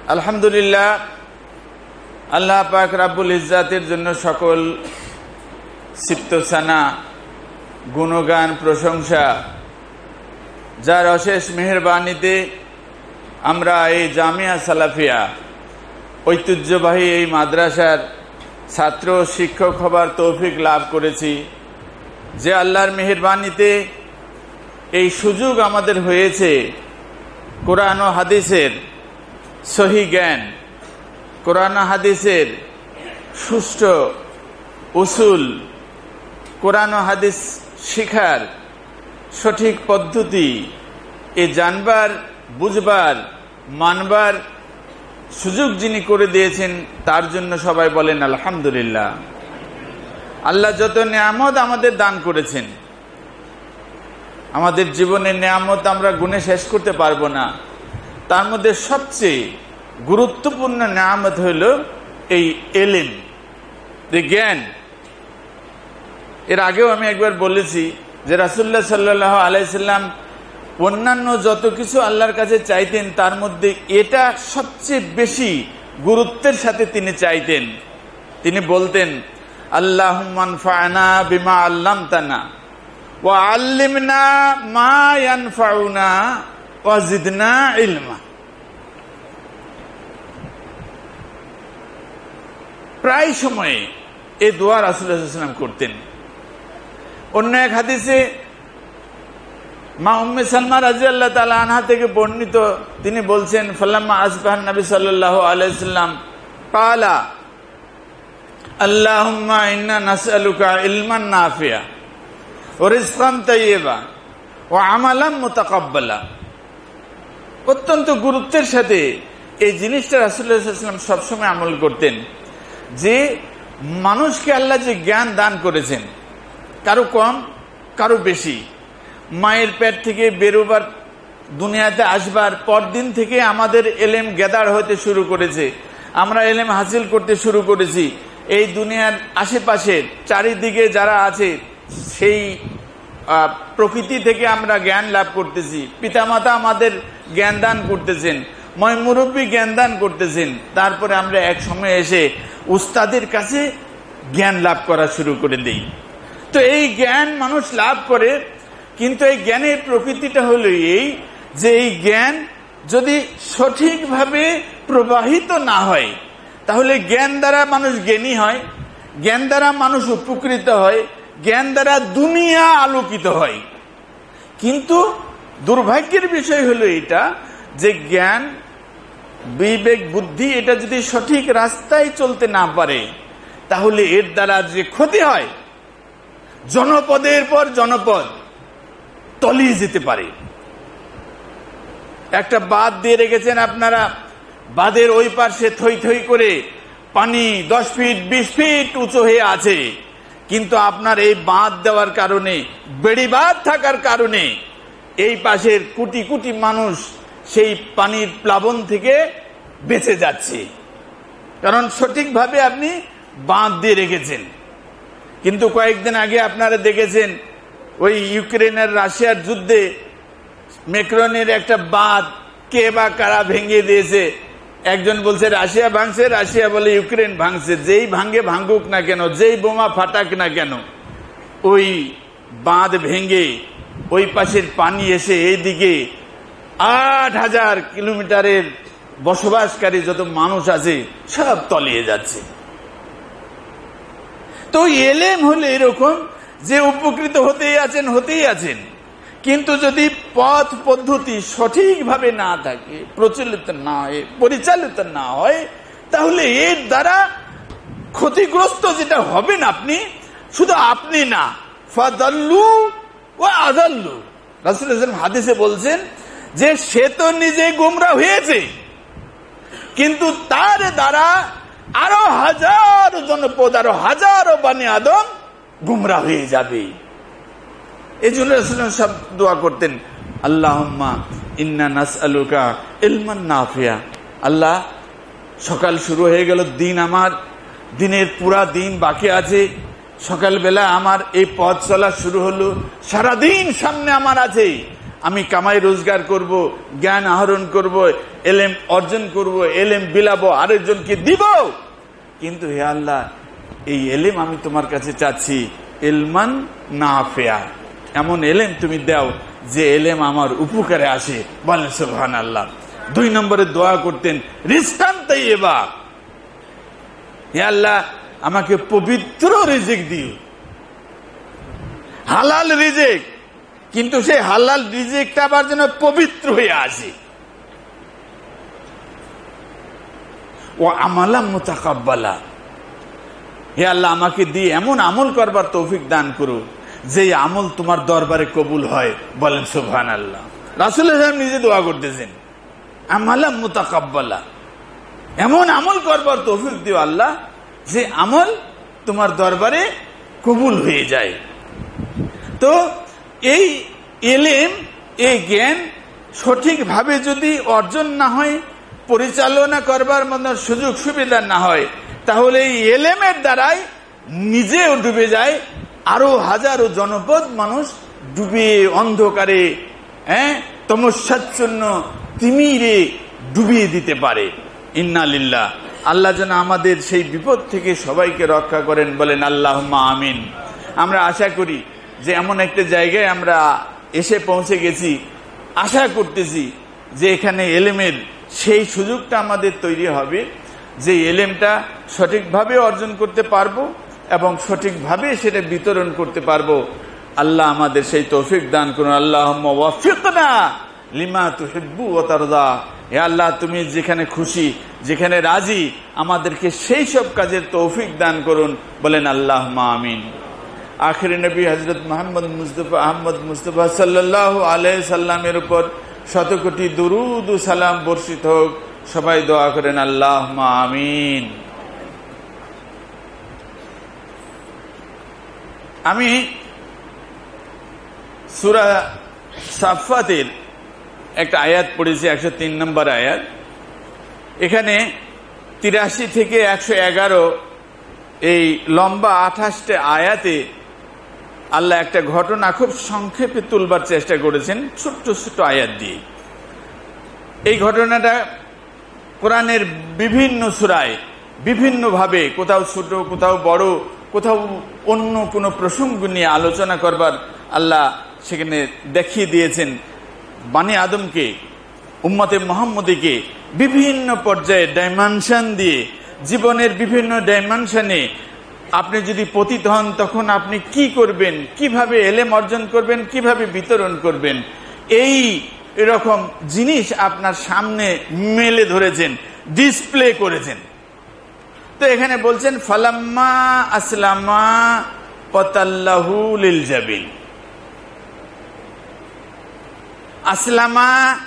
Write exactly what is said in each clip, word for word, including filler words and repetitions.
আলহামদুলিল্লাহ, আল্লাহ পাক রাব্বুল ইজ্জাতের জন্য সকল সিফতসানা, গুণগান, প্রশংসা, যার অশেষ মেহেরবানিতে আমরা এই জামিয়া সালাফিয়া ঐতিহ্যবাহী এই মাদ্রাসার ছাত্র শিক্ষক হবার তৌফিক লাভ করেছি। যে আল্লাহর মেহেরবানিতে এই সুযোগ আমাদের হয়েছে কোরআন ও হাদিসের সহি জ্ঞান, কোরআন ও হাদিসের সুষ্ঠু উসুল, কোরআন ও হাদিস শিখার সঠিক পদ্ধতি এ জানবার, বুঝবার, মানবার সুযোগ যিনি করে দিয়েছেন তার জন্য সবাই বলেন আলহামদুলিল্লাহ। আল্লাহ যত নিয়ামত আমাদের দান করেছেন, আমাদের জীবনের নিয়ামত আমরা গুণে শেষ করতে পারবো না। তার মধ্যে সবচেয়ে গুরুত্বপূর্ণ নিয়ামত হইল এই এলিম, জ্ঞান। এর আগেও আমি একবার বলেছি যে রাসূলুল্লাহ সাল্লাল্লাহু আলাইহি সাল্লাম অন্যান্য যত কিছু আল্লাহর কাছে চাইতেন তার মধ্যে এটা সবচেয়ে বেশি গুরুত্বের সাথে তিনি চাইতেন। তিনি বলতেন, আল্লাহুম্মা আনফা'না বিমা আল্লামতানা ওয়া আল্লিমনা মা ইয়ানফাউনা ওয়া জিদনা ইলমা। প্রায় সময়ে এই দোয়া রাসূলুল্লাহ সাল্লাল্লাহু আলাইহি ওয়াসাল্লাম করতেন। অন্য এক হাদিসে মা উম্মে সালমা রাদিয়াল্লাহু তাআলা আনহা থেকে বর্ণিত, তিনি বলছেন, ফালাম্মা আসবাহান নবী সাল্লাল্লাহু আলাইহি ওয়াসাল্লাম ক্বালা আল্লাহুম্মা ইন্না নাসআলুকা ইলমান নাফিয়া ওয়া রিজকান তাইয়্যিবা ওয়া আমালান মুতাকাব্বালা। অত্যন্ত গুরুত্বের সাথে এই জিনিসটা রাসূলুল্লাহ সাল্লাল্লাহু আলাইহি ওয়াসাল্লাম সবসময় আমল করতেন, যে মানুষকে আল্লাহ যে জ্ঞান দান করেছেন, কারো কম কারো বেশি, মায়ের পেট থেকে বেরোবার, দুনিয়াতে আসবার পরদিন থেকে আমাদের এলেম গ্যাদার হতে শুরু করেছে, আমরা এলেম হাসিল করতে শুরু করেছি। এই দুনিয়ার আশেপাশে চারিদিকে যারা আছে সেই প্রকৃতি থেকে আমরা জ্ঞান লাভ করতেছি। পিতামাতা আমাদের জ্ঞান দান করতেছেন, ময় মুরব্বী জ্ঞান দান করতেছেন। তারপরে আমরা এক সময় এসে উস্তাদের কাছে জ্ঞান লাভ করা শুরু করে দেই। তো এই জ্ঞান মানুষ লাভ করে, কিন্তু এই জ্ঞানের প্রকৃতিটা হলো এই যে এই জ্ঞান যদি সঠিকভাবে প্রবাহিত না হয় তাহলে জ্ঞান দ্বারা মানুষ জ্ঞানী হয়, জ্ঞান দ্বারা মানুষ উপকৃত হয়, জ্ঞান দ্বারা দুনিয়া আলোকিত হয়। কিন্তু দুর্ভাগ্যের বিষয় হলো এটা যে জ্ঞান, বিবেক, বুদ্ধি এটা যদি সঠিক রাস্তায় চলতে না পারে তাহলে এর দ্বারা যে ক্ষতি হয়, জনপদের পর জনপদ তলিয়ে যেতে পারে। একটা বাঁধ দিয়ে রেখেছেন আপনারা, বাঁধের ওই পাশে থই থই করে পানি দশ ফিট বিশ ফিট উঁচু হয়ে আছে, কিন্তু আপনার এই বাঁধ দেওয়ার কারণে, বেড়িবাঁধ থাকার কারণে এই পাশের কোটি কোটি মানুষ সেই পানির প্লাবন থেকে বেঁচে যাচ্ছে, কারণ সঠিকভাবে আপনি বাঁধ দিয়ে রেখেছেন। কিন্তু কয়েকদিন আগে আপনারা দেখেছেন ওই ইউক্রেনের রাশিয়ার যুদ্ধে মেক্রনের একটা বাঁধ কে বা কারা ভেঙে দিয়েছে। একজন বলছে রাশিয়া ভাঙছে, রাশিয়া বলে ইউক্রেন ভাঙছে। যেই ভাঙে ভাঙুক না কেন, যেই বোমা ফাটাক না কেন, ওই বাঁধ ভেঙে ওই পাশের পানি এসে এইদিকে আট হাজার কিলোমিটারের বসবাসকারী যত মানুষ আছে সব তলিয়ে যাচ্ছে। তো এলেম হলে এরকম যে উপকৃত হতেই আছেন হতেই আছেন, কিন্তু যদি পথ পদ্ধতি সঠিকভাবে না থাকে, প্রচলিত না হয়, পরিচালিত না হয়, তাহলে এর দ্বারা ক্ষতিগ্রস্ত যেটা হবেন আপনি, শুধু আপনি না, ফাদাল্লু ওয়া আদাল্লু। রাসূলুল্লাহ হাদিসে বলছেন যে সে তো নিজে গোমরা হয়েছে, কিন্তু তার দ্বারা আরো হাজার জনপদ, আরো হাজারো বানি আদম গুমরা হয়ে যাবে। এই জন্য রাসূলুল্লাহ সব দোয়া করতেন, আল্লাহুম্মা ইন্না নাসআলুকা ইলমান নাফিয়া। আল্লাহ, সকাল শুরু হয়ে গেল, দিন আমার, দিনের পুরা দিন বাকি আছে, সকালবেলা আমার এই পথ চলা শুরু হলো, সারাদিন সামনে আমার আছে, আমি কামাই রোজগার করব, জ্ঞান আহরণ করব, এলেম অর্জন করব, এলেম বিলাবো, আরেকজনকে দিব। কিন্তু হে আল্লাহ, এই এলেম আমি তোমার কাছে চাচ্ছি ইলমান নাফিয়া, এমন এলেম তুমি দাও যে এলেম আমার উপকারে আসে। বলেন সুবহানাল্লাহ। দুই নম্বরে দোয়া করতেন রিজকান তাইয়্যিবা, হে আল্লাহ আমাকে পবিত্র রিজিক দিও, হালাল রিজিক, কিন্তু সেই হালাল রিজিকটা আবার যেন পবিত্র হয়ে আসে। ও আমালা মুতাকাব্বালা, হে আল্লাহ আমাকে দিয়ে এমন আমল করবার তৌফিক দান করো যে আমল তোমার দরবারে কবুল হয়। বলেন সুবহানাল্লাহ। রাসূল সাহেব নিজে দোয়া করতেছেন আমালা মুতাকাব্বালা, এমন আমল করবার তৌফিক দিও আল্লাহ যে আমল তোমার দরবারে কবুল হয়ে যায়। তো এই ইলম, এই জ্ঞান সঠিকভাবে যদি অর্জন না হয়, পরিচালনা করবার মতো সুযোগ সুবিধা না হয়, তাহলে এই ইলমের দ্বারাই নিজেও ডুবে যায়, আরো হাজারো জনপদ মানুষ ডুবে অন্ধকারে, হ্যাঁ তমসাচ্ছন্ন তিমিরে ডুবিয়ে দিতে পারে। ইন্না লিল্লাহ। আল্লাহ যেন আমাদের সেই বিপদ থেকে সবাইকে রক্ষা করেন। বলেন আল্লাহুম্মা আমিন। আমরা আশা করি যে এমন একটা জায়গায় আমরা এসে পৌঁছে গেছি, আশা করতেছি যে এখানে এলেমের সেই সুযোগটা আমাদের তৈরি হবে যে এলেমটা সঠিকভাবে অর্জন করতে পারবো এবং সঠিকভাবে সেটা বিতরণ করতে পারবো। আল্লাহ আমাদের সেই তৌফিক দান করুন। আল্লাহুম্মা ওয়াফিকনা লিমা তুহিব্বু ওয়া তারদা। হে আল্লাহ তুমি যেখানে খুশি, যেখানে রাজি, আমাদেরকে সেই সব কাজের তৌফিক দান করুন। বলেন আল্লাহুম্মা আমিন। আখির নবী হযরত মুহাম্মদ মুস্তাফা আহমদ মুস্তাফা সাল্লাল্লাহু আলাইহি সাল্লামের উপর শত কোটি দুরুদ ও সালাম বর্ষিত হোক। সবাই দোয়া করেন আল্লাহুম্মা আমিন। আমি সূরা সাফফাতের একটা আয়াত পড়েছি, একশো তিন নম্বর আয়াত। এখানে তিরাশি থেকে একশো এগারো এই লম্বা আঠাশটা আয়াতে আল্লাহ একটা ঘটনা খুব সংক্ষেপে তুলবার চেষ্টা করেছেন ছোট্ট ছোট্ট আয়াত দিয়ে। এই ঘটনাটা কোরআনের বিভিন্ন সূরায় বিভিন্নভাবে, কোথাও ছোট, কোথাও বড়, কোথাও অন্য কোনো প্রসঙ্গ নিয়ে আলোচনা করবার আল্লাহ সেখানে দেখিয়ে দিয়েছেন। বানি আদমকে, উম্মতে মুহাম্মদীকে বিভিন্ন পর্যায়ে ডাইমেনশন দিয়ে, জীবনের বিভিন্ন ডাইমেনশনে আপনি যদি পতিত হন তখন আপনি কি করবেন, কিভাবে এলেম অর্জন করবেন, কিভাবে বিতরণ করবেন, এই এরকম জিনিস আপনার সামনে মেলে ধরেছেন, ডিসপ্লে করেছেন। তো এখানে বলছেন ফালাম্মা আসলামা ওয়াতাল্লাহু লিল জাবিন। আসলামা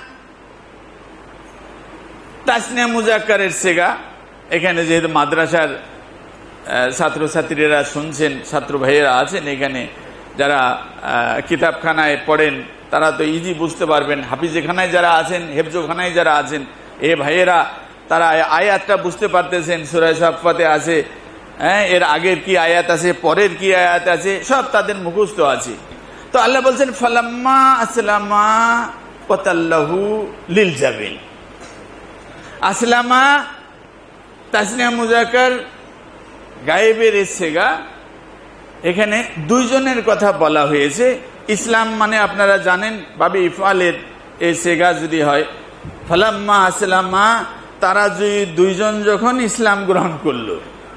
তাসনিয়া মুজাক্কারের সিগা। এখানে যেহেতু মাদ্রাসার ছাত্রছাত্রীরা শুনছেন, ছাত্র ভাইয়েরা আছেন এখানে, যারা কিতাবখানায় পড়েন তারা তো ইজি বুঝতে পারবেন। হাফিজখানায় যারা আছেন, হেফজখানায় যারা আছেন, এ ভাইয়েরা তারা আয়াতটা বুঝতে পারতেছেন। সূরা সাফফাতে আছে, হ্যাঁ এর আগের কি আয়াত আছে, পরের কি আয়াত আছে, সব তাদের মুখস্থ আছে। তো আল্লাহ বলছেন ফালাম্মা আসলামা ওয়াতাল্লাহু লিল জাবিন। আসলামা তাসনিয়া মুজাক্কার গায়েবের এসেগা, এখানে দুইজনের কথা বলা হয়েছে। ইসলাম মানে আপনারা জানেন বাবে ইফআলের এই সেগা যদি হয় ফালাম্মা আসলামা, তারা যদি দুইজন যখন ইসলাম গ্রহণ করলো,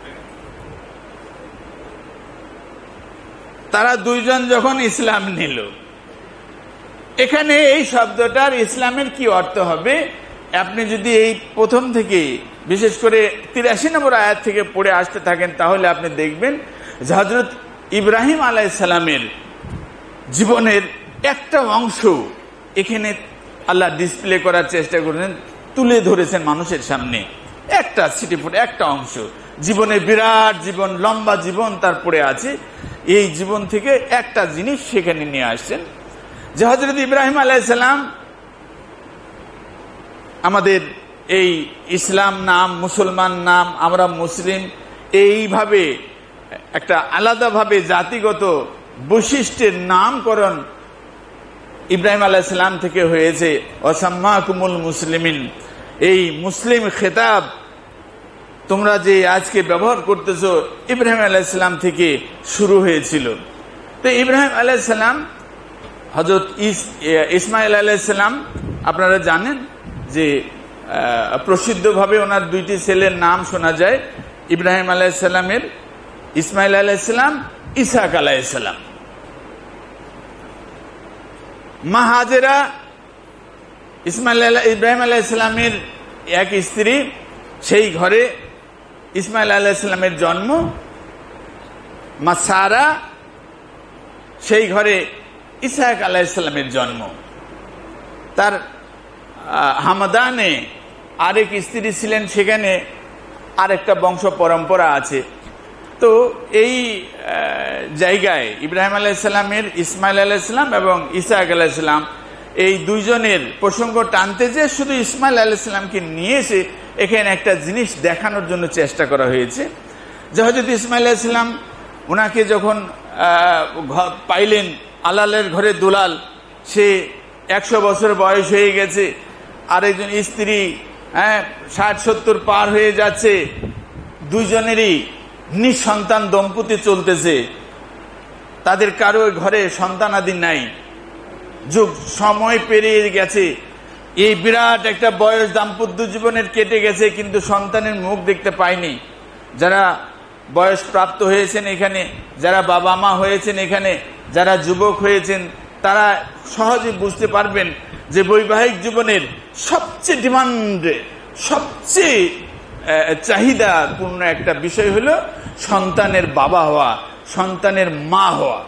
তারা দুইজন যখন ইসলাম নিল, এখানে এই শব্দটার ইসলামের কি অর্থ হবে আপনি যদি এই প্রথম থেকে বিশেষ করে তিরাশি নম্বর আয়াত থেকে পড়ে আসতে থাকেন তাহলে আপনি দেখবেন যে হযরত ইব্রাহিম আলাইহিস সালামের জীবনের একটা অংশ এখানে আল্লাহ ডিসপ্লে করার চেষ্টা করেছেন, তুলে ধরেছেন মানুষের সামনে। একটা সিটিফুট, একটা অংশ জীবনের বিরাট জীবন, লম্বা জীবন তার পড়ে আছে। এই জীবন থেকে একটা জিনিস সেখানে নিয়ে আসছেন যে হযরত ইব্রাহিম আলাইহিস সালাম আমাদের এই ইসলাম নাম, মুসলমান নাম, আমরা মুসলিম, এইভাবে একটা আলাদাভাবে জাতিগত বৈশিষ্ট্যের নামকরণ ইব্রাহিম আলাইহিস সালাম থেকে হয়েছে। ওয়াসাম্মাকুমুল মুসলিমিন, এই মুসলিম খেতাব তোমরা যে আজকে ব্যবহার করতেছো ইব্রাহিম আলাইহিস সালাম থেকে শুরু হয়েছিল। তো ইব্রাহিম আলাইহিস সালাম, হযরত ইসমাইল আলাইহিস সালাম আপনারা জানেন যে প্রসিদ্ধভাবে ওনার দুইটি ছেলের নাম শোনা যায়, ইব্রাহিম আলাইহিস সালামের ইসমাইল আলাইহিস সালাম, ইসহাক আলাইহিস সালাম। মা হাজেরা ইসমাইল ইব্রাহিম আলাইহিস সালামের এক স্ত্রী, সেই ঘরে ইসমাইল আলাইহিস সালামের জন্ম। মা সারা, সেই ঘরে ইসহাক আলাইহিস সালামের জন্ম। তার হামাদানে আরেক স্ত্রী ছিলেন, সেখানে আরেকটা বংশ পরম্পরা আছে। তো এই জায়গায় ইব্রাহিম আলাইহিস সালামের ইসমাইল আলাইহিস সালাম এবং ইসহাক আলাইহিস সালাম এই দুইজনের প্রসঙ্গ টানতে যে শুধু ইসমাইল আলাইহিস সালামকে নিয়ে এসে এখানে একটা জিনিস দেখানোর জন্য চেষ্টা করা হয়েছে যে হযরত ইসমাইল আলাইহিস সালাম ওনাকে যখন পাইলেন, আলালের ঘরে দুলাল, সে একশো বছর বয়স হয়ে গেছে, আরেকজন স্ত্রী হ্যাঁ ষাট সত্তর পার হয়ে যাচ্ছে, দুইজনেরই নিঃসন্তান দম্পতি চলতেছে, তাদের কারো ঘরে সন্তানাদি নাই, যুগ সময় পেরিয়ে গেছে, এই বিরাট একটা বয়স দাম্পত্য জীবনের কেটে গেছে, কিন্তু সন্তানের মুখ দেখতে পায়নি। যারা বয়স প্রাপ্ত হয়েছেন এখানে, যারা বাবা মা হয়েছেন এখানে, যারা যুবক হয়েছেন, তারা সহজে বুঝতে পারবেন যে বৈবাহিক জীবনের সবচেয়ে ডিমান্ডে, সবচেয়ে চাহিদাপূর্ণ একটা বিষয় হলো সন্তানের বাবা হওয়া, সন্তানের মা হওয়া।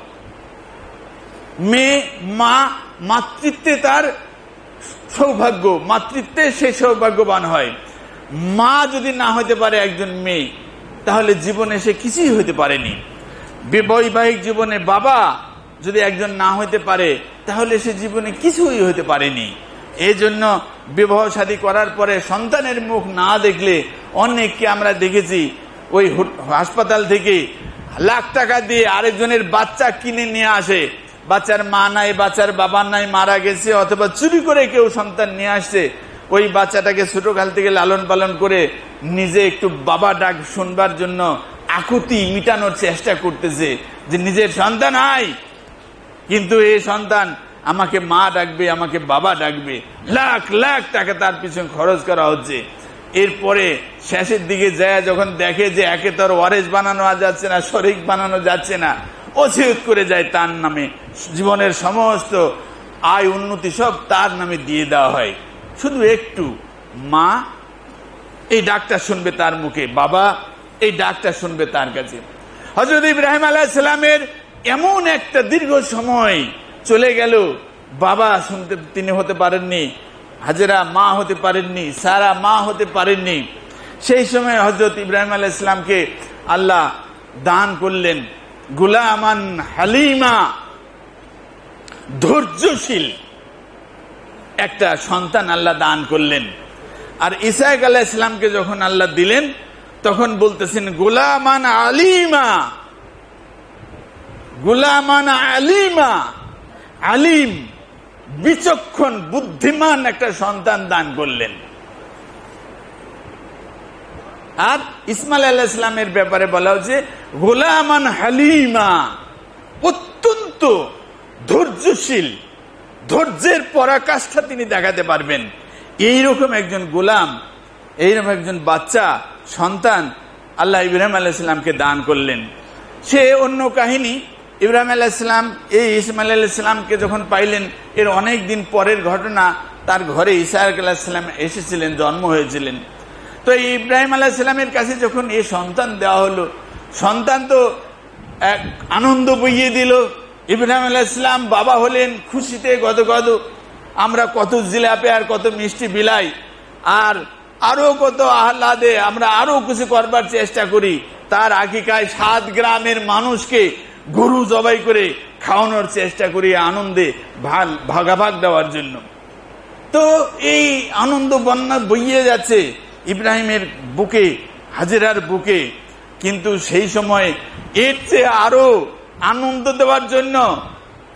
মেয়ে মা, মাতৃত্বে তার সৌভাগ্য, মাতৃত্বে সে সৌভাগ্যবান হয়। মা যদি না হতে পারে একজন মেয়ে, তাহলে জীবনে সে কিছুই হতে পারেনি। বৈবাহিক জীবনে বাবা যদি একজন না হতে পারে, তাহলে সে জীবনে কিছুই হতে পারেনি। এই জন্য বিবাহ শাদী করার পরে সন্তানের মুখ না দেখলে, অনেককে আমরা দেখেছি ওই হাসপাতাল থেকে লাখ টাকা দিয়ে আরেকজনের বাচ্চা কিনে নিয়ে আসে, বাচ্চার মা নাই, বাচ্চার বাবা নাই, মারা গেছে, অথবা চুরি করে কেউ সন্তান নিয়ে আসছে, ওই বাচ্চাটাকে ছোটকাল থেকে লালন পালন করে নিজে একটু বাবা ডাক শুনবার জন্য আকুতি মিটানোর চেষ্টা করতেছে যে নিজের সন্তান নাই, কিন্তু এই সন্তান আমাকে মা ডাকবে, আমাকে বাবা ডাকবে, লাখ লাখ টাকা তার পিছনে খরচ করা হচ্ছে। এরপরে শেষের দিকে যায় যখন দেখে যে একে তোর ওয়ারেস বানানো যাচ্ছে না, শরিক বানানো যাচ্ছে না, ওসিয়ত করে যায় তার নামে, জীবনের সমস্ত আয় উন্নতি সব তার নামে দিয়ে দেওয়া হয়। শুধু একটু মা এই ডাকটা শুনবে তার মুখে, বাবা এই ডাকটা শুনবে তার কাছে। হযরত ইব্রাহিম আলাইহিস সালামের এমন একটা দীর্ঘ সময় চলে গেল, বাবা শুনতে তিনি হতে পারেননি, হাজেরা মা হতে পারেননি, সারা মা হতে পারেননি। সেই সময় হযরত ইব্রাহিম আলাইহিস সালামকে আল্লাহ দান করলেন গুলামান হালিমা, ধৈর্যশীল একটা সন্তান আল্লাহ দান করলেন। আর ইসহাক আলাইহিস সালামকে যখন আল্লাহ দিলেন, তখন বলতেছেন গুলামান আলিমা, গুলামান আলিমা, আলিম বিচক্ষণ বুদ্ধিমান একটা সন্তান দান করলেন। আর ইসমাইল আলাইহিস সালামের ব্যাপারে বলা হচ্ছে গুলামান হালিমা, অত্যন্ত ধৈর্যশীল, ধৈর্যের পরাকাষ্ঠা তিনি দেখাতে পারবেন। এইরকম একজন গোলাম, এইরকম একজন বাচ্চা সন্তান আল্লাহ ইব্রাহিম আলাইহিস সালামকে দান করলেন। সে অন্য কাহিনী। ইব্রাহিম আলাইহিস সালাম এই ইসমাইল আলাইহিস সালামকে যখন পাইলেন, এর অনেক দিন পরের ঘটনা, তার ঘরে ইসহাক আলাইহিস সালাম এসেছিলেন, জন্ম হয়েছিলেন। তো ইব্রাহিম আলাইহিস সালামের কাছে যখন এই সন্তান দেওয়া হলো, সন্তান তো এক আনন্দ বইয়ে দিল। ইব্রাহিম আলাইহিস সালাম বাবা হলেন, খুশিতে গদগদ। আমরা কত জিলাপি আর কত মিষ্টি বিলাই, আর আরো কত আহ্লাদে আমরা আরো কিছু করবার চেষ্টা করি। তার আকিকায় সাত গ্রামের মানুষকে গরু জবাই করে খাওয়ানোর চেষ্টা করি, আনন্দে ভাগাভাগ দেওয়ার জন্য। তো এই আনন্দ বন্যা বইয়ে যাচ্ছে ইব্রাহিমের বুকে, হাজেরার বুকে। কিন্তু সেই সময় এর চেয়ে আরো আনন্দ দেওয়ার জন্য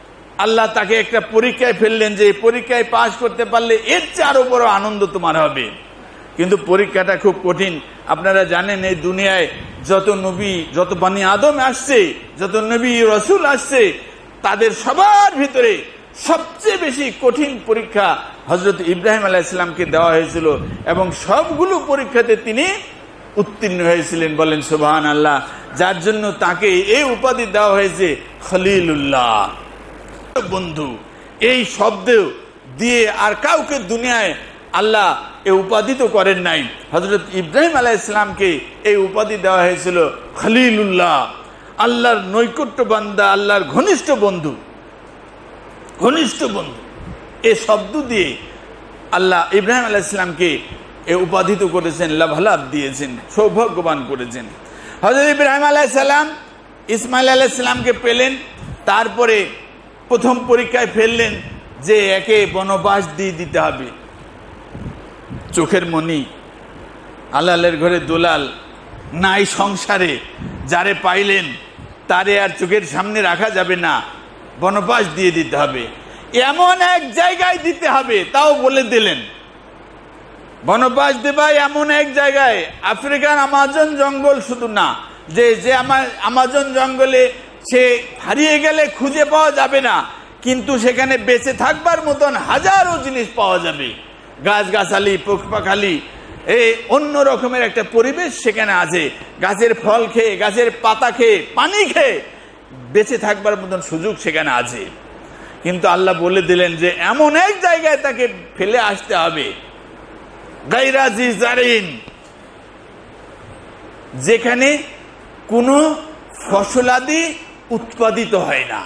আল্লাহ তাকে একটা পরীক্ষায় ফেললেন যে এই পরীক্ষায় পাশ করতে পারলে এর চেয়ে আরো বড় আনন্দ তোমার হবে। কিন্তু পরীক্ষাটা খুব কঠিন। আপনারা জানেন এই দুনিয়ায় যত নবী, যত বানি আদম আসছে, যত নবী রসুল আসছে, তাদের সবার ভিতরে সবচেয়ে বেশি কঠিন পরীক্ষা হযরত ইব্রাহিম আলাইহিস সালামকে দেওয়া হয়েছিল এবং সবগুলো পরীক্ষাতে তিনি উত্তীর্ণ হয়েছিলেন। বলেন সুবহানাল্লাহ। যার জন্য তাকে এই উপাধি দেওয়া হয়েছে খলিলুল্লাহ, বন্ধু। এই শব্দ দিয়ে আর কাউকে দুনিয়ায় আল্লাহ এই উপাধি তো করেন নাই। হযরত ইব্রাহিম আলাইহিস সালামকে এই উপাধি দেওয়া হয়েছিল খলিলুল্লাহ, আল্লাহর নৈকট্য বান্দা, আল্লাহর ঘনিষ্ঠ বন্ধু। ঘনিষ্ঠ বন্ধু এই শব্দ দিয়ে আল্লাহ ইব্রাহিম আলাইহিস সালামকে এই উপাধিত করেছেন, লাভালাভ দিয়েছেন, সৌভাগ্যবান করেছেন। হযরত ইব্রাহিম আলাইহিস সালাম ইসমাইল আলাইহিস সালামকে পেলেন, তারপরে প্রথম পরীক্ষায় ফেললেন যে একে বনবাস দিয়ে দিতে হবে। চোখের মনি, আলালের ঘরে দোলাল, নাই সংসারে, যারে পাইলেন তারে আর চোখের সামনে রাখা যাবে না, বনবাস দিয়ে দিতে হবে। এমন এক জায়গায় দিতে হবে, তাও বলে দিলেন বনবাস দেবা এমন এক জায়গায়, আফ্রিকার আমাজন জঙ্গল শুধু না, যে যে আমার আমাজন জঙ্গলে সে হারিয়ে গেলে খুঁজে পাওয়া যাবে না, কিন্তু সেখানে বেঁচে থাকবার মতন হাজারো জিনিস পাওয়া যাবে। গাছগাছালি, পোকপাখালি, এই অন্য রকমের একটা পরিবেশ সেখানে আছে। গাছের ফল খেয়ে, গাছের পাতা খেয়ে, পানি খেয়ে বেঁচে থাকবার মতন সুযোগ সেখানে আছে। কিন্তু আল্লাহ বলে দিলেন যে এমন এক জায়গায় তাকে ফেলে আসতে হবে, গায়রা জি জারিন, যেখানে কোনো ফসলাদি উৎপাদিত হয় না।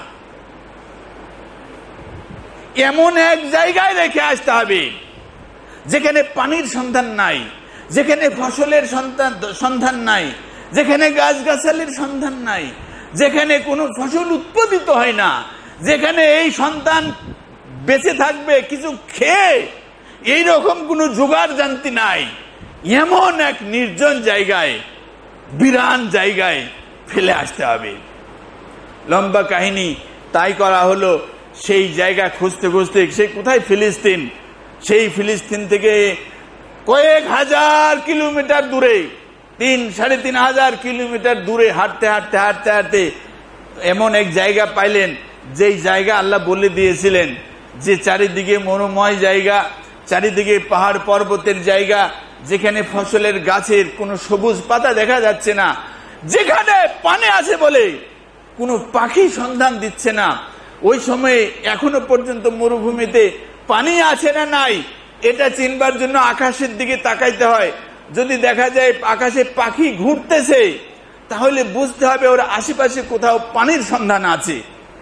এমন এক জায়গায় রেখে আসতে হবে যেখানে পানির সন্ধান নাই, যেখানে ফসলের সন্ধান সন্ধান নাই, যেখানে গাছগাছালির সন্ধান নাই, যেখানে কোনো ফসল উৎপাদিত হয় না, যেখানে এই সন্তান বেঁচে থাকবে কিছু খেয়ে, এইরকম কোনো জোগাড় জানতি নাই, এমন এক নির্জন জায়গায়, বিরান জায়গায় ফেলে আসতে হবে। লম্বা কাহিনী, তাই করা হলো। সেই জায়গা খুঁজতে খুঁজতে, সেই কোথায়, ফিলিস্তিন, সেই ফিলিস্তিন থেকে কয়েক হাজার কিলোমিটার দূরে, তিন সাড়ে তিন হাজার কিলোমিটার দূরে হাঁটতে হাঁটতে হাঁটতে হাঁটতে এমন এক জায়গা পাইলেন, যেই জায়গা আল্লাহ বলে দিয়েছিলেন যে চারিদিকে মরুময় জায়গা, চারিদিকে পাহাড় পর্বতের জায়গা, যেখানে ফসলের গাছের কোনো সবুজ পাতা দেখা যাচ্ছে না, যেখানে পানি আছে বলে কোনো পাখি সন্ধান দিচ্ছে না। ওই সময়ে এখনো পর্যন্ত মরুভূমিতে পানি আছে না নাই এটা চিনবার জন্য আকাশের দিকে তাকাইতে হয়। যদি দেখা যায় আকাশে পাখি ঘুরতেছে, তাহলে বুঝতে হবে ওর আশেপাশে কোথাও পানির সন্ধান আছে।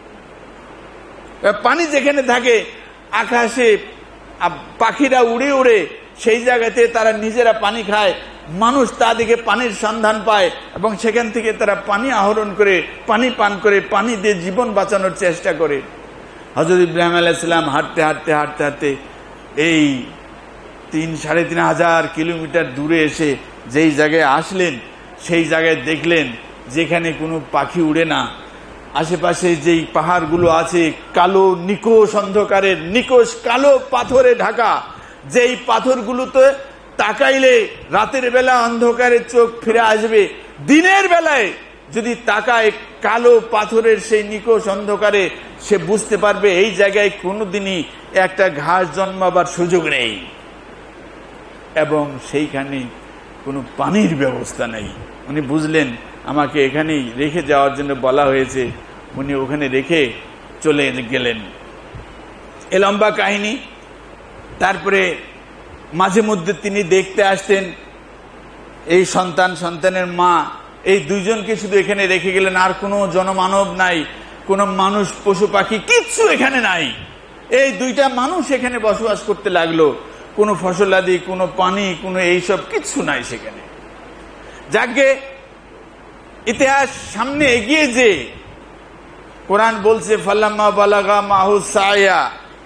পানি যেখানে থাকে, আকাশে পাখিরা উড়ে উড়ে সেই জায়গাতে তারা নিজেরা পানি খায়, মানুষ তাদিকে পানির সন্ধান পায় এবং সেখান থেকে তারা পানি আহরণ করে, পানি পান করে, পানি দিয়ে জীবন বাঁচানোর চেষ্টা করে। হযরত ইব্রাহিম আলাইহিস সালাম হাঁটতে হাঁটতে হাঁটতে হাঁটতে এই তিন সাড়ে তিন হাজার কিলোমিটার দূরে এসে যেই জায়গায় আসলেন, সেই জায়গায় দেখলেন যেখানে কোনো পাখি উড়ে না। আশেপাশে যেই পাহাড়গুলো আছে, কালো নিকোষ অন্ধকারের, নিকোষ কালো পাথরে ঢাকা, যেই পাথরগুলোতে তাকাইলে রাতের বেলা অন্ধকারে চোখ ফিরে আসবে, দিনের বেলায় যদি তাকায় কালো পাথরের সেই নিকোষ অন্ধকারে, সে বুঝতে পারবে এই জায়গায় কোনোদিনই একটা ঘাস জন্মাবার সুযোগ নেই এবং সেইখানে কোনো পানির ব্যবস্থা নেই। উনি বুঝলেন আমাকে এখানেই রেখে যাওয়ার জন্য বলা হয়েছে, উনি ওখানে রেখে চলে গেলেন। এ লম্বা কাহিনী। তারপরে মাঝে মধ্যে তিনি দেখতে আসতেন এই সন্তান, সন্তানের মা, এই দুইজনকে শুধু এখানে রেখে গেলেন। আর কোনো জনমানব নাই, কোনো মানুষ পশু পাখি কিচ্ছু এখানে নাই। এই দুইটা মানুষ এখানে বসবাস করতে লাগলো। কোনো ফসলাদি, কোনো পানি, কোনো এইসব কিচ্ছু নাই সেখানে। যাকে ইতিহাস সামনে এগিয়ে যে কোরআন বলছে, ফালাম্মা বালাগা মাহু সায়া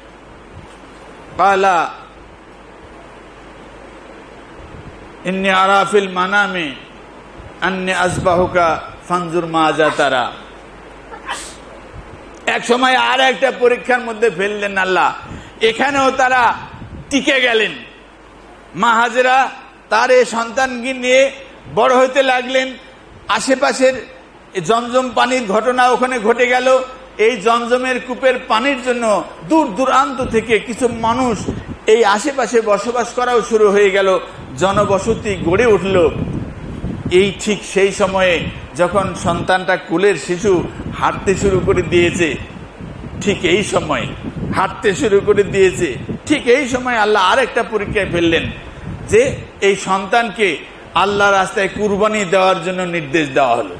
কালা ইন্নী আরা ফিল মানামে আন্নী আসবাহুকা ফানজুর মা যা তারা। এক সময় আর একটা পরীক্ষার মধ্যে ফেললেন আল্লাহ, এখানেও তারা টিকে গেলেন। মা হাজেরা তার এই সন্তানকে নিয়ে বড় হইতে লাগলেন। আশেপাশের জমজম পানির ঘটনা ওখানে ঘটে গেল। এই জমজমের কূপের পানির জন্য দূর দূরান্ত থেকে কিছু মানুষ এই আশেপাশে বসবাস করাও শুরু হয়ে গেল, জনবসতি গড়ে উঠল। এই ঠিক সেই সময়ে যখন সন্তানটা কুলের শিশু হাঁটতে শুরু করে দিয়েছে, ঠিক এই সময় হাঁটতে শুরু করে দিয়েছে ঠিক এই সময় আল্লাহ আর একটা পরীক্ষায় ফেললেন, যে এই সন্তানকে আল্লাহ রাস্তায় কুরবানি দেওয়ার জন্য নির্দেশ দেওয়া হলো।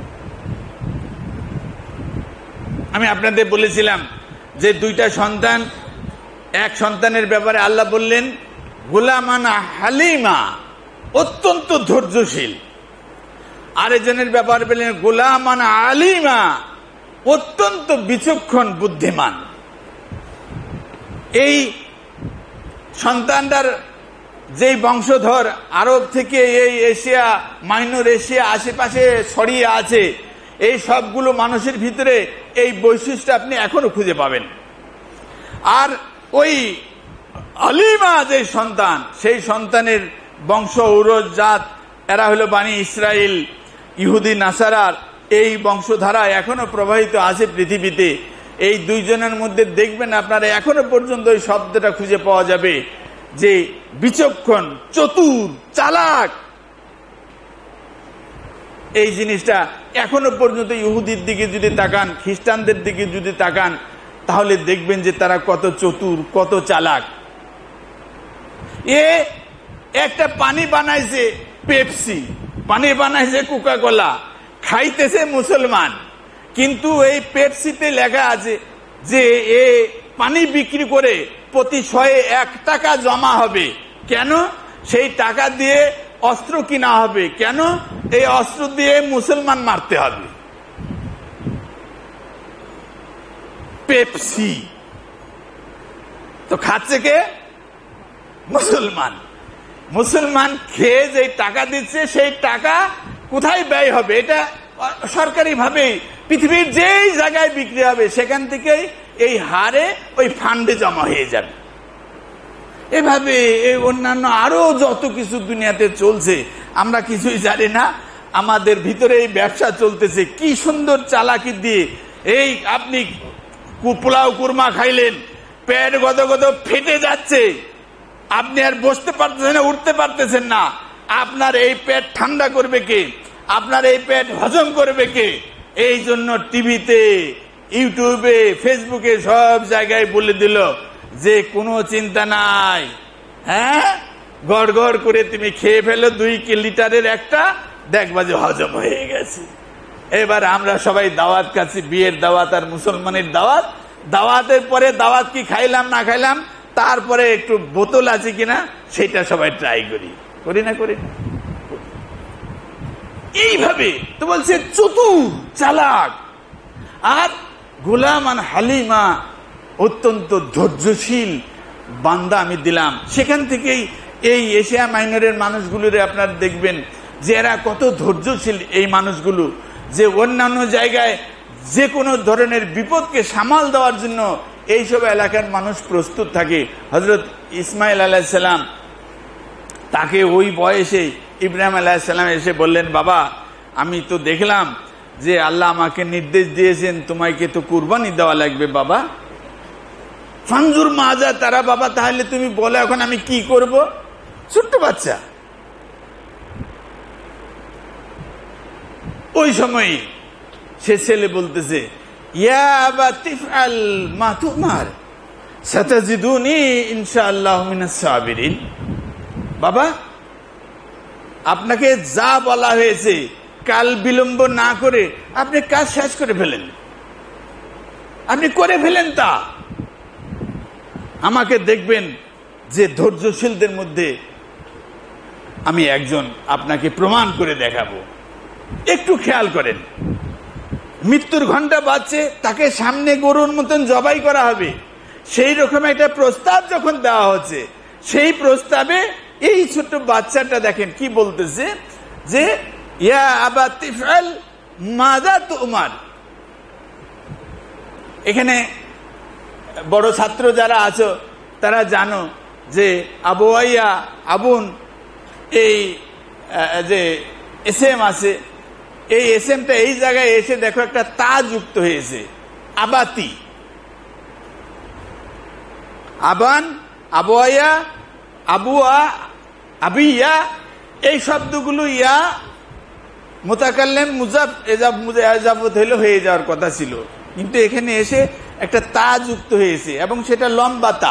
আমি আপনাদের বলেছিলাম যে দুইটা সন্তান, এক সন্তানের ব্যাপারে আল্লাহ বললেন গোলামানা হালিমা, অত্যন্ত ধৈর্যশীল। আরেকজনের ব্যাপারে বললেন গোলামানা আলিমা, অত্যন্ত বিচক্ষণ বুদ্ধিমান। এই সন্তানটার যেই বংশধর আরব থেকে এই এশিয়া, মাইনর এশিয়া আশেপাশে ছড়িয়ে আছে, এই সবগুলো মানুষের ভিতরে এই বৈশিষ্ট্য আপনি এখনো খুঁজে পাবেন। আর ওই আলিমা যে সন্তান, সেই সন্তানের বংশ ঔরস জাত, এরা হলো বানি ইসরাইল, ইহুদি নাসারার এই বংশধারা এখনো প্রবাহিত আছে পৃথিবীতে। এই দুইজনের মধ্যে দেখবেন আপনারা এখনো পর্যন্ত ওই শব্দটা খুঁজে পাওয়া যাবে যে বিচক্ষণ, চতুর, চালাক। এই জিনিসটা এখনো পর্যন্ত ইহুদির দিকে যদি তাকান, খ্রিস্টানদের দিকে যদি তাকান, তাহলে দেখবেন যে তারা কত চতুর, কত চালাক। এ একটা পানি বানাইছে পেপসি, পানি বানাইছে কোকা কোলা, খাইতেছে মুসলমান, কিন্তু এই পেপসিতে লেখা আছে যে এ পানি বিক্রি করে প্রতি শয়ে এক টাকা জমা হবে। কেন? সেই টাকা দিয়ে অস্ত্র কিনা হবে। কেন? এই অস্ত্র দিয়ে মুসলমান মারতে হবে। পেপসি তো খাচ্ছে কে? মুসলমান। মুসলমান খেয়ে যে টাকা দিচ্ছে, সেই টাকা কোথায় ব্যয় হবে? এটা সরকারি ভাবে পৃথিবীর যেই জায়গায় বিক্রি হবে সেখান থেকেই এই হারে ওই ফান্ডে জমা হয়ে যাবে। এভাবে এই অন্যান্য আরো যত কিছু দুনিয়াতে চলছে আমরা কিছুই জানি না। আমাদের ভিতরে এই ব্যবসা চলতেছে কি সুন্দর চালাকি দিয়ে। এই আপনি পোলাও কুরমা খাইলেন, পেট গদ গদ ফেটে যাচ্ছে, আপনি আর বসতে পারতেছেন না, উঠতে পারতেছেন না। আপনার এই পেট ঠান্ডা করবে কে? আপনার এই পেট হজম করবে কে? এই জন্য টিভিতে, ইউটিউবে, ফেসবুকে সব জায়গায় বলে দিল যে কোনো চিন্তা নাই, হ্যাঁ গড় গড় করে তুমি খেয়ে ফেলো দুই লিটারের একটা, দেখবা যে হজম হয়ে গেছে। এবার আমরা সবাই দাওয়াত খাচ্ছি, বিয়ের দাওয়াত আর মুসলমানের দাওয়াত। দাওয়াতের পরে দাওয়াত কি খাইলাম না খাইলাম, তারপরে একটু বোতল আছে কিনা সেটা সবাই ট্রাই করি, করি না করি না। এইভাবে তো বলছে চতুর, চালাক। আর গোলামান হালিমা, অত্যন্ত ধৈর্যশীল বান্দা আমি দিলাম। সেখান থেকেই এই এশিয়া মাইনরের মানুষগুলোর আপনার দেখবেন যে এরা কত ধৈর্যশীল। এই মানুষগুলো যে অন্যান্য জায়গায় যে কোনো ধরনের বিপদকে সামাল দেওয়ার জন্য এইসব এলাকার মানুষ প্রস্তুত থাকে। হযরত ইসমাইল আলাইহিস সালাম, তাকে ওই বয়সে ইব্রাহিম আলাইহিস সালাম এসে বললেন, বাবা আমি তো দেখলাম যে আল্লাহ আমাকে নির্দেশ দিয়েছেন তোমাকে তো কুরবানি দেওয়া লাগবে বাবা। ফানজুর মাজা তারা, বাবা তাহলে তুমি বলো এখন আমি কি করব? ছোট্ট বাচ্চা। ওই সময় সে ছেলে বলতেছে, ইয়া আবা তিফআল মা তুমার সাতাজিদুনি ইনশাআল্লাহু মিনাস সাবিরিন। বাবা আপনাকে যা বলা হয়েছে কাল বিলম্ব না করে আপনি কাজ শেষ করে ফেলেন, আপনি করে ফেলেন। তা আমাকে দেখবেন যে ধৈর্যশীলদের মধ্যে আমি একজন, আপনাকে প্রমাণ করে দেখাবো। একটু খেয়াল করেন, মৃত্যুর ঘন্টা বাজছে, তাকে সামনে গরুর মতন জবাই করা হবে, সেই রকম একটা প্রস্তাব যখন দেওয়া হচ্ছে, সেই প্রস্তাবে এই ছোট্ট বাচ্চাটা দেখেন কি বলতেছে যে ইয়া আবা তিফআল মাযা তুমার। এখানে বড় ছাত্র যারা আছো তারা জানো যে আবুয়াইয়া আবুন এই যে এস এম আছে, এই এস এমটা এই জায়গায় এসে দেখো একটা তা যুক্ত হয়েছে, আবাতি। আবান, আবুয়াইয়া, আবুয়া, আবিয়া, এই শব্দগুলো ইয়া মুতাকাল্লিম মুজাফ এজাব মুজাফত হইলে হয়ে যাওয়ার কথা ছিল, কিন্তু এখানে এসে একটা তা যুক্ত হয়েছে এবং সেটা লম্বা তা।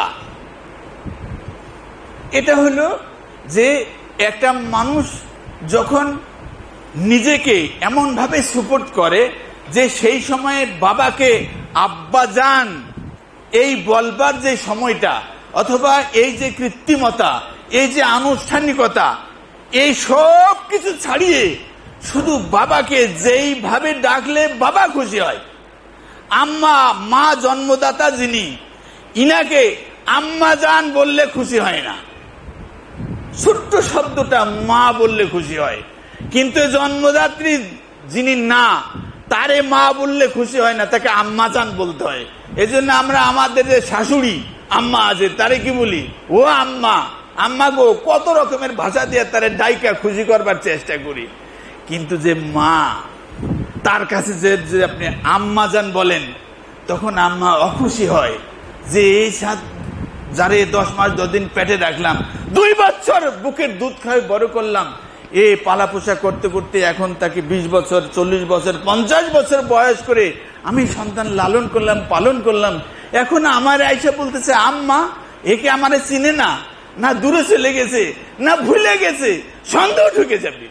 এটা হলো যে একটা মানুষ যখন নিজেকে এমন ভাবে সুপোর্ট করে যে সেই সময়ে বাবাকে আব্বাজান এই বলবার যে সময়টা, অথবা এই যে কৃত্রিমতা, এই যে আনুষ্ঠানিকতা, এই সব কিছু ছাড়িয়ে শুধু বাবাকে যেইভাবে ডাকলে বাবা খুশি হয়। আম্মা, মা জন্মদাতা যিনি, ইনাকে আম্মা জান বললে খুশি হয় না, ছোট্ট শব্দটা মা বললে খুশি হয়। কিন্তু জন্মদাত্রী যিনি না, তারে মা বললে খুশি হয় না, তাকে আম্মা জান বলতে হয়। এই জন্য আমরা আমাদের যে শাশুড়ি আম্মা আছে তারে কি বলি, ও আম্মা, আম্মা গো, কত রকমের ভাষা দিয়ে তারে ডাইকা খুশি করবার চেষ্টা করি। কিন্তু যে মা, তার কাছে যে আপনি আম্মা জান বলেন, তখন আম্মা অখুশি হয় যে এই সাত যারে দশ মাস দশ দিন পেটে রাখলাম, দুই বছর বুকের দুধ খাই বড় করলাম, এ পালা পোষা করতে করতে এখন তাকে বিশ বছর, চল্লিশ বছর, পঞ্চাশ বছর বয়স করে আমি সন্তান লালন করলাম, পালন করলাম, এখন আমার আইসা বলতেছে আম্মা, একে আমারে চিনে না, না দূরে চলে গেছে, না ভুলে গেছে, সন্দেহ ঢুকে যাবে।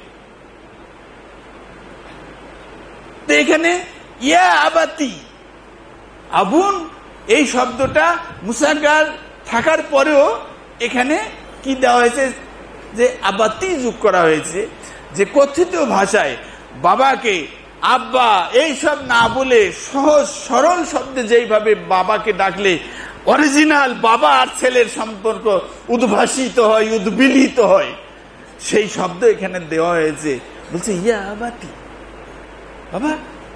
তো এখানে ইয়া আবাতি, আবুন, এই শব্দটা মুসাগার থাকার পরেও এখানে কি দেওয়া হয়েছে, যে আবাতি যোগ করা হয়েছে, যে কথিত ভাষায় বাবাকে আব্বা এই সব না বলে সহজ সরল শব্দে যেইভাবে বাবাকে ডাকলে অরিজিনাল বাবা আর ছেলের সম্পর্ক উদ্ভাসিত হয়, উদ্বিলিত হয়, সেই শব্দ এখানে দেওয়া হয়েছে। বলছে ইয়া আবাতি, বাবা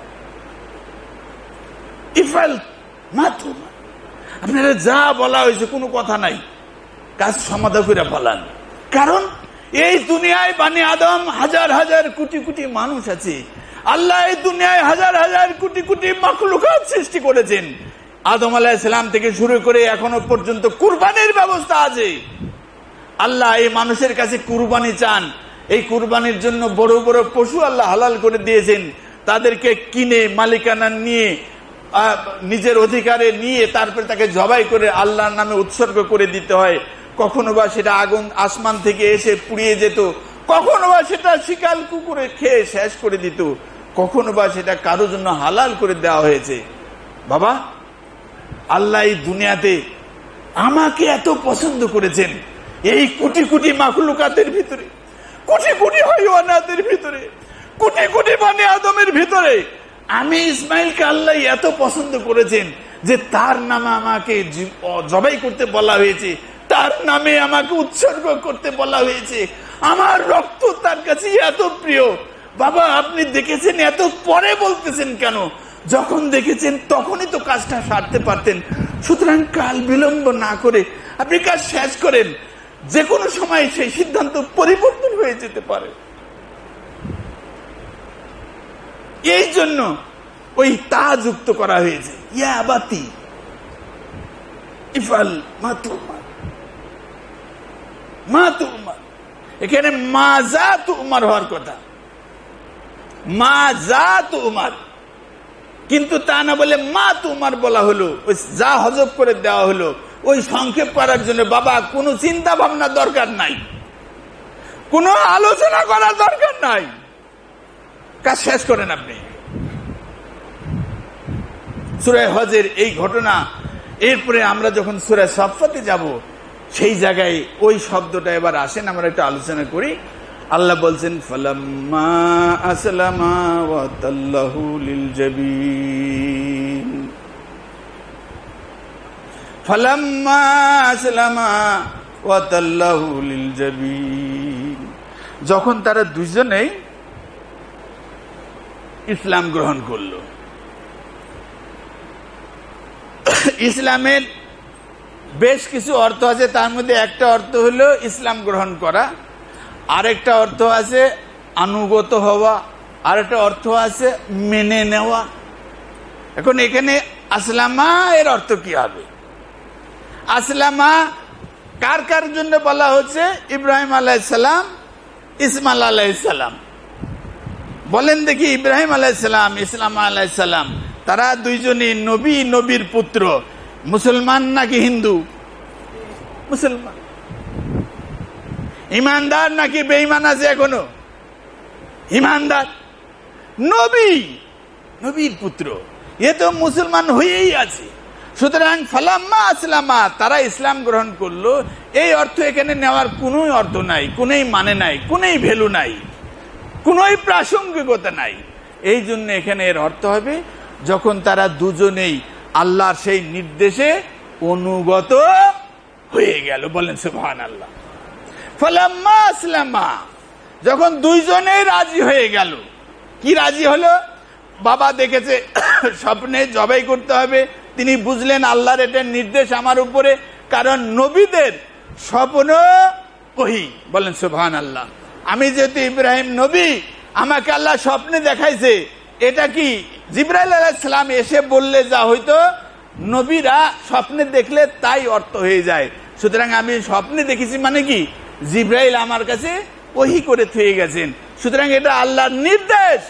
ইফাল মাথু, আপনারা যা বলা হয়েছে কোনো কথা নাই, কাজ সমাধা করে বলান। কারণ এই দুনিয়ায় বানি আদম হাজার হাজার কোটি কোটি মানুষ আছে, আল্লাহ এই দুনিয়ায় হাজার হাজার কোটি কোটি মাখলুকাত সৃষ্টি করেছেন। আদম আলাইহিস সালাম থেকে শুরু করে এখনো পর্যন্ত কুরবানির ব্যবস্থা আছে। আল্লাহ এই মানুষের কাছে কুরবানি চান, এই কুরবানির জন্য বড় বড় পশু আল্লাহ হালাল করে দিয়েছেন, তাদেরকে কিনে মালিকানা নিয়ে নিজের অধিকারে নিয়ে তারপরে তাকে জবাই করে আল্লাহর নামে উৎসর্গ করে দিতে হয়। কখনো বা সেটা আগুন আসমান থেকে এসে পুড়িয়ে যেত, কখনো বা সেটা শিকাল কুকুরে খেয়ে শেষ করে দিত, কখনো বা সেটা কারো জন্য হালাল করে দেওয়া হয়েছে। বাবা, আল্লাহ এই দুনিয়াতে আমাকে এত পছন্দ করেছেন, এই কোটি কোটি মাখলুকাতের ভিতরে, কোটি কোটি হাইওয়ানাতের ভিতরে, কোটি কোটি বানি আদমের ভিতরে আমি ইসমাইলকে আল্লাহ এত পছন্দ করেছেন যে তার নামে আমাকে জবাই করতে বলা হয়েছে, তার নামে আমাকে উৎসর্গ করতে বলা হয়েছে। আমার রক্ত তার কাছে এত প্রিয়। বাবা, আপনি দেখেছেন, এত পরে বলতেছেন কেন? যখন দেখেছেন তখনই তো কাজটা সারতে পারতেন। সুতরাং কাল বিলম্ব না করে আপনি কাজ শেষ করেন, যে কোনো সময় সেই সিদ্ধান্ত পরিবর্তন হয়ে যেতে পারে। এই জন্য ওই তা যুক্ত করা হয়েছে, ইয়া আবাতি ইফাল মা তুমার, মা তুমার। এখানে মা যা তুমার হওয়ার কথা, মা যা তুমার, কিন্তু তা না বলে মা তুমার বলা হলো, ওই যা হজব করে দেওয়া হলো ওই সংক্ষেপ করার জন্য। বাবা, কোনো চিন্তা ভাবনা দরকার নাই, কোনো আলোচনা করার দরকার নাই, কাজ শেষ করেন আপনি। সূরা হজের এই ঘটনা, এরপরে আমরা যখন সূরা সাফফাতে যাব সেই জায়গায় ওই শব্দটা এবার আসেন, আমরা একটু আলোচনা করি। আল্লাহ বলছেন ফালাম্মা আসলামা ওয়া তাল্লাহু লিল জাবিন, ফালাম্মা আসলামা ওয়া তাল্লাহু লিল জাবিন। যখন তারা দুজনেই ইসলাম গ্রহণ করলো, ইসলামের বেশ কিছু অর্থ আছে, তার মধ্যে একটা অর্থ হলো ইসলাম গ্রহণ করা, আরেকটা অর্থ আছে আনুগত হওয়া, আরেকটা অর্থ আছে মেনে নেওয়া। এখন এখানে আসলামা এর অর্থ কি হবে? আসলামা কার কার জন্য বলা হচ্ছে? ইব্রাহিম আলাইহিসসালাম, ইসমাইল আলাইহিসসালাম। বলেন দেখি, ইব্রাহিম আলাইহিসসালাম, ইসলাম আলাইহিসসালাম, তারা দুইজনই নবী, নবীর পুত্র। মুসলমান নাকি হিন্দু? মুসলমান। ইমানদার নাকি বেঈমান আছে এখনো? ইমানদার। নবী, নবীর পুত্র, এ তো মুসলমান হয়েই আছে। সুতরাং ফালাম্মা আসলামা, তারা ইসলাম গ্রহণ করলো, এই অর্থ এখানে নেওয়ার কোনো অর্থ নাই, কোনোই মানে নাই, কোনোই ভ্যালু নাই, কোনোই প্রাসঙ্গিকতা নাই। এই জন্য এখানে এর অর্থ হবে যখন তারা দুজনেই আল্লাহর সেই নির্দেশে অনুগত হয়ে গেল। বলেন সুবহানাল্লাহ। ফালাম্মা আসলামা, যখন দুইজনেই রাজি হয়ে গেল। কি রাজি হলো? বাবা দেখেছে স্বপ্নে জবাই করতে হবে, তিনি বুঝলেন আল্লাহর এটা নির্দেশ আমার উপরে, কারণ নবীদের স্বপ্ন ওহী। বলেন সুবহানাল্লাহ। আমি যেহেতু ইব্রাহিম নবী, আমাকে আল্লাহ স্বপ্নে দেখাইছে, এটা কি জিবরাইল আলাইহিস সালাম এসে বললে যা হইতো, নবীরা স্বপ্নে দেখলে তাই অর্থ হয়ে যায়। সুতরাং আমি স্বপ্নে দেখেছি মানে কি, জিবরাইল আমার কাছে ওহী করে থুয়ে গেছেন, সুতরাং এটা আল্লাহর নির্দেশ।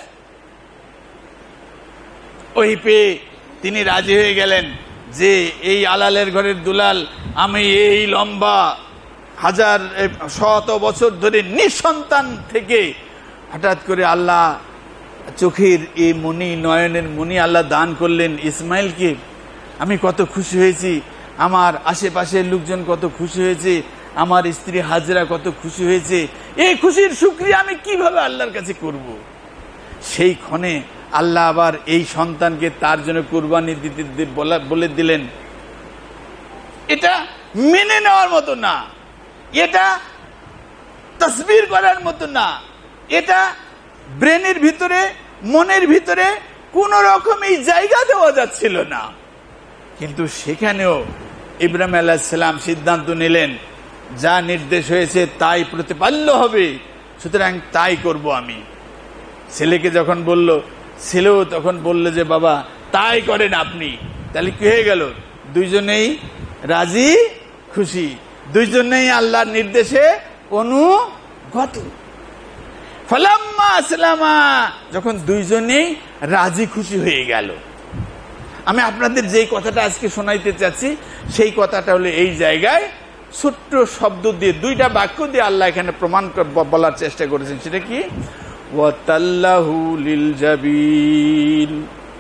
ওহী পেয়ে তিনি রাজি হয়ে গেলেন যে এই আলালের ঘরের দুলাল, আমি এই লম্বা হাজার শত বছর ধরে নিঃসন্তান থেকে হঠাৎ করে আল্লাহ চোখের এই মনি, নয়নের মনি আল্লাহ দান করলেন ইসমাইলকে। আমি কত খুশি হয়েছি, আমার আশেপাশের লোকজন কত খুশি হয়েছে, আমার স্ত্রী হাজরা কত খুশি হয়েছে। এই খুশির শুকরিয়া আমি কিভাবে আল্লাহর কাছে করব? সেই ক্ষণে আল্লাহ আবার এই সন্তানকে তার জন্য কুরবানি দিতে বলে দিলেন। এটা মেনে নেওয়ার মতো না, এটা তাসবির করার মতো না, এটা ব্রেনের ভিতরে, মনের ভিতরে কোন রকম এই জায়গা দেওয়া যাচ্ছিল না। কিন্তু সেখানেও ইব্রাহিম আলাইহিস সালাম সিদ্ধান্ত নিলেন, যা নির্দেশ হয়েছে তাই প্রতিপাল্য হবে, সুতরাং তাই করব আমি। ছেলেকে যখন বলল, ছেলেও তখন বলল যে বাবা তাই করেন আপনি। তাহলে কি হয়ে গেল? দুইজনেই রাজি খুশি, দুইজনেই আল্লাহর নির্দেশে অনুগত। ফালাম্মা আসলামা, যখন দুইজনেই রাজি খুশি হয়ে গেল। আমি আপনাদের যেই কথাটা আজকে শোনাইতে চাচ্ছি, সেই কথাটা হলো এই জায়গায় ছোট্ট শব্দ দিয়ে, দুইটা বাক্য দিয়ে আল্লাহ এখানে প্রমাণ বলার চেষ্টা করেছেন। সেটা কি? ওয়াতাল্লাহু লিল জাবিন।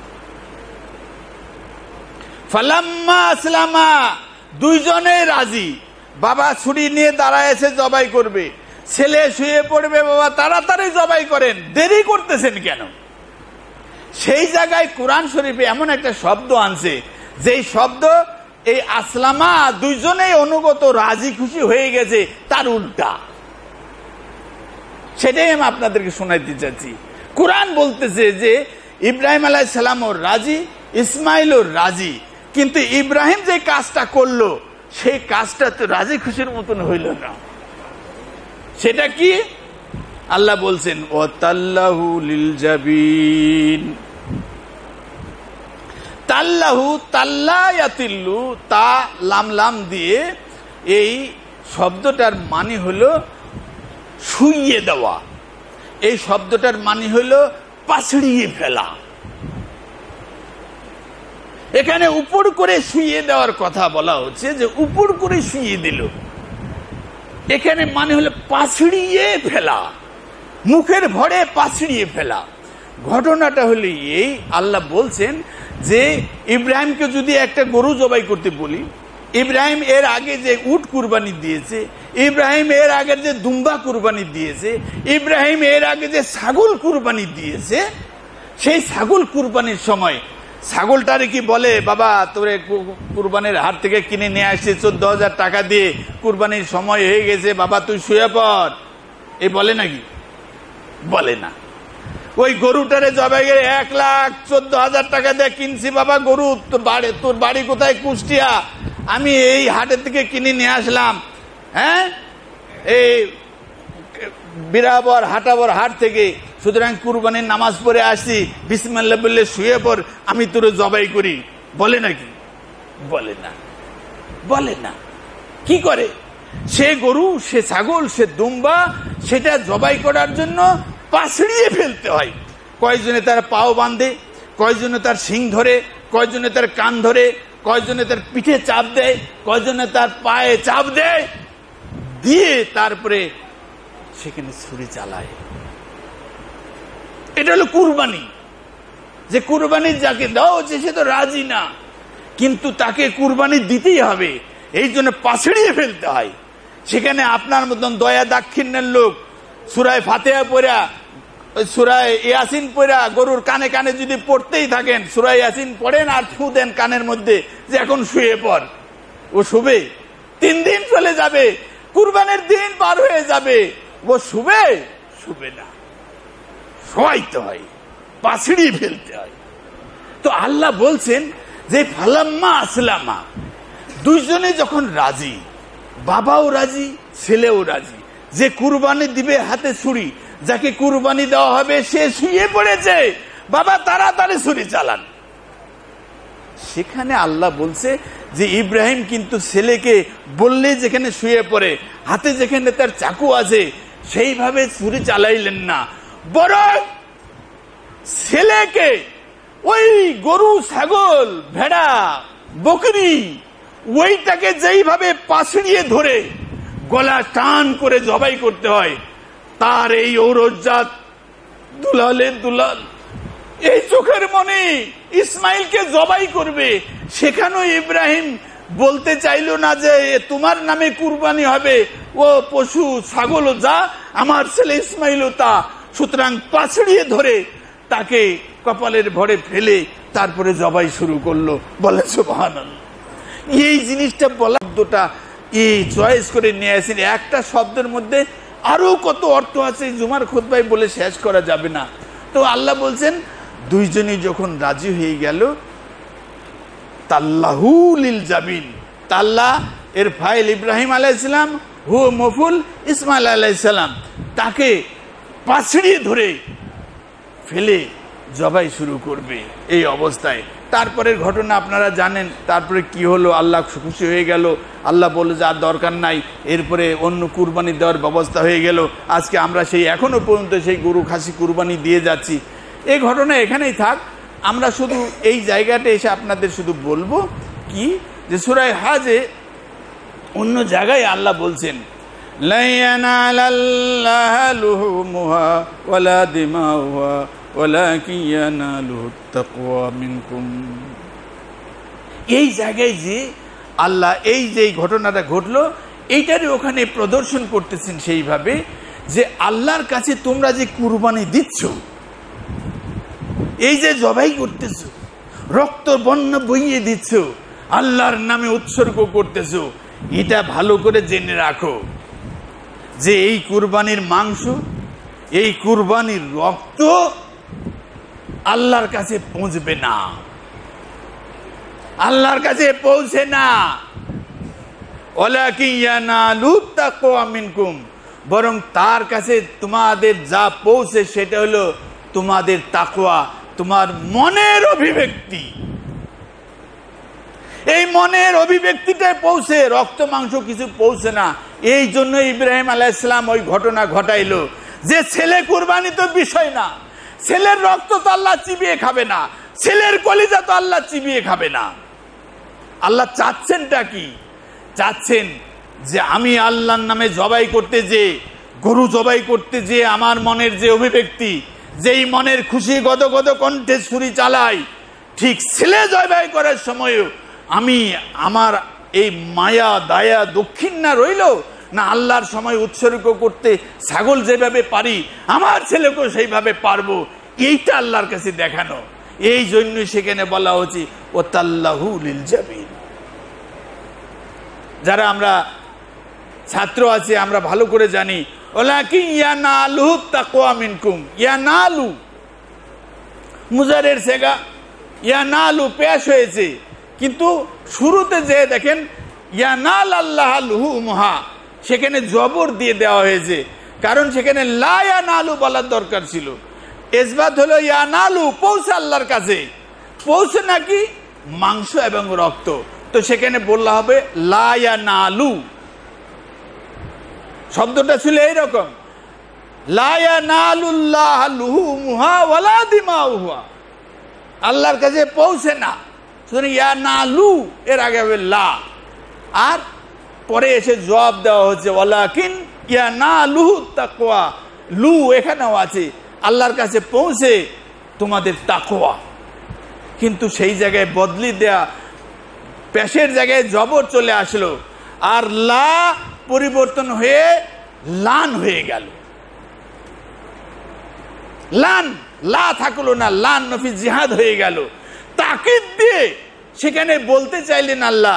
ফালাম্মা আসলামা, দুইজনে রাজি। বাবা ছুরি নিয়ে দাঁড়ায় এসে জবাই করবে, ছেলে শুয়ে পড়বে, বাবা তাড়াতাড়ি জবাই করেন, দেরি করতেছেন কেন? সেই জায়গায় কোরআন শরীফে এমন একটা শব্দ আনছে, যেই শব্দ এই আসলামা দুইজনেই অনুগত, রাজি খুশি হয়ে গেছে, তার উল্টা। সেটাই আমি আপনাদেরকে শোনাইতে চাচ্ছি। কোরআন বলতেছে যে ইব্রাহিম আলাইহিস সালামও রাজি, ইসমাইলও রাজি, কিন্তু ইব্রাহিম যে কাজটা করলো সেই কাজটা তো রাজি খুশির মতন হইল না। সেটা কি? আল্লাহ বলছেন ওয়াতাল্লাহু লিল জাবিন। তাল্লাহু, তাল্লা ইয়াতিল্লু, তা লাম লাম দিয়ে, এই শব্দটার মানে হলো শুইয়ে দেওয়া। এই শব্দটার মানে হলো পাছড়িয়ে ফেলা। এখানে উপর করে শুইয়ে দেওয়ার কথা বলা হচ্ছে, যে উপর করে শুইয়ে দিল। এখানে মানে হলো পাছড়িয়ে ফেলা, মুখের ভরে পাছড়িয়ে ফেলা। ঘটনাটা হলো এই, আল্লাহ বলছেন যে ইব্রাহিমকে যদি একটা গরু জবাই করতে বলি, ইব্রাহিম এর আগে যে উট কুরবানি দিয়েছে, ইব্রাহিম এর আগে যে দুম্বা কুরবানি দিয়েছে, ইব্রাহিম এর আগে যে ছাগল কুরবানি দিয়েছে, সেই ছাগল কুরবানির সময় ছাগলটারে কি বলে, বাবা তোরে কুরবানির হাট থেকে কিনে নিয়ে আসছে চোদ্দ হাজার টাকা দিয়ে, কুরবানির সময় হয়ে গেছে, বাবা তুই শুয়ে পড়, এই বলে নাকি? বলে না। ওই গরুটারে জবাই করে এক লাখ চোদ্দ হাজার টাকা দিয়ে কিনছি বাবা গরু, তোর বাড়ি তোর বাড়ি কোথায়? কুষ্টিয়া। আমি এই হাটের থেকে কিনে নিয়ে আসলাম, হ্যাঁ, এই বিরাবর হাটাবর হাট থেকে। সুতরাং কুরবানির নামাজ পড়ে আসছি, বিসমিল্লাহ বললে শুয়ে পড়, আমি তোর জবাই করি। বলে নাকি? বলে না, বলে না। কি করে? সে গরু, সে ছাগল, সে দুম্বা, সেটা জবাই করার জন্য পাছড়িয়ে ফেলতে হয়। কয়জনে তার পাও বাঁধে, কয়জনে তার শিং ধরে, কয়জনে তার কান ধরে, কয়জনে তার পিঠে চাপ দেয়, কয়জনে তার পায়ে চাপ দেয়, দিয়ে তারপরে সেখানে ছুরি চালায়। এটা হলো কুরবানি। যে কুরবানি যাকে দাও হচ্ছে সে তো রাজি না, কিন্তু তাকে কুরবানি দিতেই হবে, এই জন্য পাছড়িয়ে ফেলতে হয়। সেখানে আপনার মতন দয়া দাক্ষিণ্যের লোক সূরা ফাতিহা পড়া, সূরা ইয়াসিন পড়া গরুর কানে কানে যদি পড়তেই থাকেন, সূরা ইয়াসিন পড়েন আর ফু দেন কানের মধ্যে যে এখন শুয়ে পড়, ও শুবে? তিন দিন চলে যাবে, কুরবানির দিন পার হয়ে যাবে, ও শুবে? শুবে না। শোয়াইতে হয়, পাছড়িয়ে ফেলতে হয়। তো আল্লাহ বলছেন যে ফালাম্মা আসলামা, দুইজনে যখন রাজি, বাবাও রাজি, ছেলেও রাজি, যে কুরবানি দিবে হাতে ছুরি, যাকে কুরবানি দেওয়া হবে সে শুয়ে পড়েছে, বাবা তাড়াতাড়ি ছুরি চালান। সেখানে আল্লাহ বলছে যে ইব্রাহিম কিন্তু ছেলেকে বললে যেখানে শুয়ে পড়ে, হাতে যেখানে তার চাকু আছে সেইভাবে ছুরি চালাইলেন না, বরং ছেলেকে ওই গরু, ছাগল, ভেড়া, বকরি, ওইটাকে যেইভাবে পাছড়িয়ে ধরে গলা টান করে জবাই করতে হয়, তার এই ঔরজাত দুলালের দুলাল এই চোখের মনে ইসমাইলকে জবাই করবে। সেখানেও ইব্রাহিম বলতে চাইল না যে তোমার নামে কুরবানি হবে, ও পশু ছাগল যা, আমার ছেলে ইসমাইলও তা। সুতরাং পাছড়িয়ে ধরে তাকে কপালের ভরে ফেলে তারপরে জবাই শুরু করলো। বলে সুবহানাল্লাহ। এই জিনিসটা বলাটা এই চয়েস করে নিয়ে আসেন। একটা শব্দের মধ্যে আরো কত অর্থ আছে, জুমার খুতবায় বলে শেষ করা যাবে না। তো আল্লাহ বলছেন দুইজনই যখন রাজি হয়ে গেল, তাল্লাহু লিল জাবিন, তাল্লা এর ফাইল ইব্রাহিম আলাইহিস সালাম, হু মফুল ইসমাইল আলাইহিস সালাম, তাকে পাছড়িয়ে ধরে ফেলে জবাই শুরু করবে এই অবস্থায়। তারপরের ঘটনা আপনারা জানেন। তারপরে কি হলো, আল্লাহ খুশি হয়ে গেল, আল্লাহ বলল যে আর দরকার নাই, এরপরে অন্য কুরবানি দেওয়ার ব্যবস্থা হয়ে গেল। আজকে আমরা সেই এখনো পর্যন্ত সেই গরু খাসি কুরবানি দিয়ে যাচ্ছি। এই ঘটনা এখানেই থাক। আমরা শুধু এই জায়গাটা এসে আপনাদের শুধু বলবো কি, যে সূরা হাজে অন্য জায়গায় আল্লাহ বলছেন লা ইয়ানালাল্লাহু লুহুমুহা ওয়ালা দিমাউহা ওয়ালাকিন ইয়ানালুহুত তাকওয়া মিনকুম। এই জায়গায় যে আল্লাহ এই যে ঘটনাটা ঘটলো এইটারই ওখানে প্রদর্শন করতেছেন সেইভাবে যে আল্লাহর কাছে তোমরা যে কুরবানি দিচ্ছ, এই যে জবাই করতেছ, রক্ত বন্যা বইয়ে দিচ্ছ, আল্লাহর নামে উৎসর্গ করতেছ, এটা ভালো করে জেনে রাখো যে এই কুরবানির মাংস, এই কুরবানির রক্ত আল্লাহর কাছে পৌঁছবে না, আল্লাহর কাছে পৌঁছে না। ওয়ালাকিন ইয়ানালুত তাকওয়া মিনকুম, বরং তার কাছে তোমাদের যা পৌঁছে সেটা হলো তোমাদের তাকওয়া, তোমার মনের অভিব্যক্তি। এই মনের অভিব্যক্তিটাই পৌঁছে, রক্ত মাংস কিছু পৌঁছে না। এই জন্য ইব্রাহিম আলাইহিস সালাম ওই ঘটনা ঘটাইলো যে ছেলে কুরবানি তো বিষয় না, ছেলের রক্ত তো আল্লাহ চিবিয়ে খাবে না, ছেলের কলিজা তো আল্লাহ চিবিয়ে খাবে না। আল্লাহ চাচ্ছেনটা কি? চাচ্ছেন যে আমি আল্লাহর নামে জবাই করতে যে, গরু জবাই করতে যে আমার মনের যে অভিব্যক্তি, যেই মনের খুশি গদ গদ কণ্ঠে ছুরি চালাই, ঠিক ছেলে জবাই করার সময়ও আমি আমার এই মায়া দায়া দক্ষিণ না রইল না, আল্লাহর সময় উৎসর্গ করতে ছাগল যেভাবে পারি আমার ছেলেকেও সেইভাবে পারবো, এইটা আল্লাহর কাছে দেখানো। এই জন্যই সেখানে বলা হচ্ছে ও তাল্লাহু লিল জাবিন। যারা আমরা ছাত্র আছে আমরা ভালো করে জানি ওয়ালাকিন ইয়ানালুহুত তাকওয়া মিনকুম। ইয়ানালু মুজারের সেগা ইয়ানালু পেশ হয়েছে, কিন্তু শুরুতে যে দেখেন ইয়ানাল আল্লাহ লুহুমহা, সেখানে জবর দিয়ে দেওয়া হয়েছে, কারণ সেখানে লা ইয়ানালু বলার দরকার ছিল। ইসবাত হলো ইয়ানালু, পৌঁছে আল্লাহর কাছে, পৌঁছে নাকি মাংস এবং রক্ত, তো সেখানে বললা হবে লা ইয়ানালু। শব্দটা ছিল এইরকম, লা ইয়ানালুল্লাহ লুহুমহা ওয়ালা দিমাউহা, আল্লাহর কাছে পৌঁছে না, সুতরাং ইয়ানালু এর আগে হবে লা, আর পরে এসে জবাব দেওয়া হচ্ছে ওয়ালাকিন ইয়ানালুহু তাকওয়া, লু এখানেও আছে, আল্লাহর কাছে পৌঁছে তোমাদের তাকওয়া। কিন্তু সেই জায়গায় বদলি দেয়া, পেশের জায়গায় জবর চলে আসলো, আর লা পরিবর্তন হয়ে লান হয়ে গেল। লান, লা থাকলো না, লান নফি জিহাদ হয়ে গেল। তাকিদ দিয়ে সেখানে বলতে চাইলেন আল্লাহ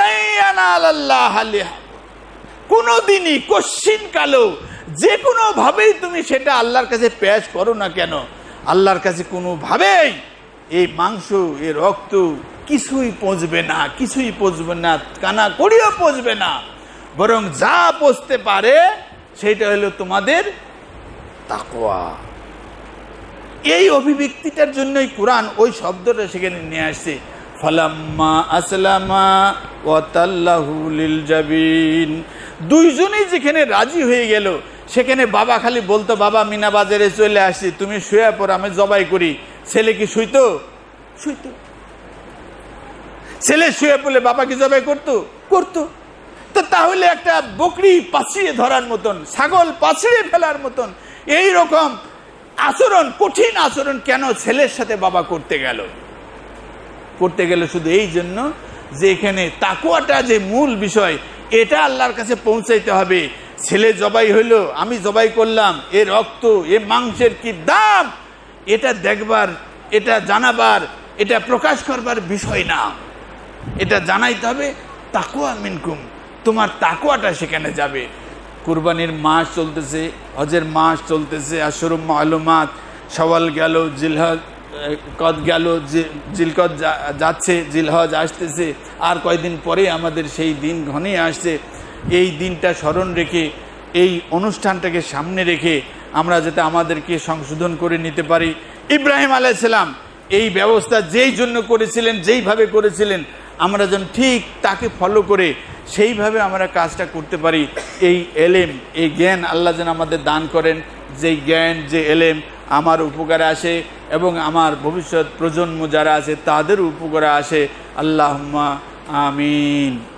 কোনদিনই কশ্চিন কালো যে কোনো ভাবেই তুমি সেটা আল্লাহর কাছে পেশ করো না কেন, আল্লাহর কাছে কোনো ভাবেই এই মাংস এই রক্ত কিছুই পচবে না, কিছুই পচবে না, কানা করিও পচবে না, বরং যা পচতে পারে সেটা হলো তোমাদের তাকওয়া। এই অভিব্যক্তিটার জন্যই কোরআন ওই শব্দটা সেখানে নিয়ে আসছে, ফালাম্মা আসলামা ওয়া তাল্লাহু লিল জাবিন। দুইজনেই যেখানে রাজি হয়ে গেল, সেখানে বাবা খালি বলতো বাবা মিনা বাজারে চলে আসছি, তুমি শুয়ে পড়ো আমি জবাই করি। ছেলে কি শুইতো? শুইতো। ছেলে শুয়ে পড়লে বাবা কি জবাই করতো? করতো। তো তাহলে একটা বকরি পাছিয়ে ধরার মতন, ছাগল পাছিয়ে ফেলার মতন এই রকম আচরণ, কঠিন আচরণ কেন ছেলের সাথে বাবা করতে গেল? করতে গেল শুধু এই জন্য যে এখানে তাকওয়াটা যে মূল বিষয়, এটা আল্লাহর কাছে পৌঁছাইতে হবে। ছেলে জবাই হইলো, আমি জবাই করলাম, এ রক্ত এ মাংসের কি দাম, এটা দেখবার, এটা জানাবার, এটা প্রকাশ করবার বিষয় না, এটা জানাইতে হবে তাকওয়া মিনকুম, তোমার তাকওয়াটা সেখানে যাবে। কুরবানির মাস চলতেছে, হজের মাস চলতেছে, আশরুম মালুমাত, শাওয়াল গেল, জিলহজ কদ গেল, জিলকদ যাচ্ছে, জিলহজ আসতেছে, আর কয়দিন পরে আমাদের সেই দিন ঘনিয়ে আসছে। এই দিনটা স্মরণ রেখে, এই অনুষ্ঠানটাকে সামনে রেখে আমরা যাতে আমাদেরকে সংশোধন করে নিতে পারি। ইব্রাহিম আলাইহিস সালাম এই ব্যবস্থা যেই জন্য করেছিলেন, যেইভাবে করেছিলেন, আমরা যেন ঠিক তাকে ফলো করে সেইভাবে আমরা কাজটা করতে পারি। এই এলেম, এই জ্ঞান আল্লাহ যেন আমাদের দান করেন, যেই জ্ঞান যে এলেম আমার উপকারে আসে এবং আমার ভবিষ্যৎ প্রজন্ম যারা আছে তাদের উপকারে আসে। আল্লাহুম্মা আমিন।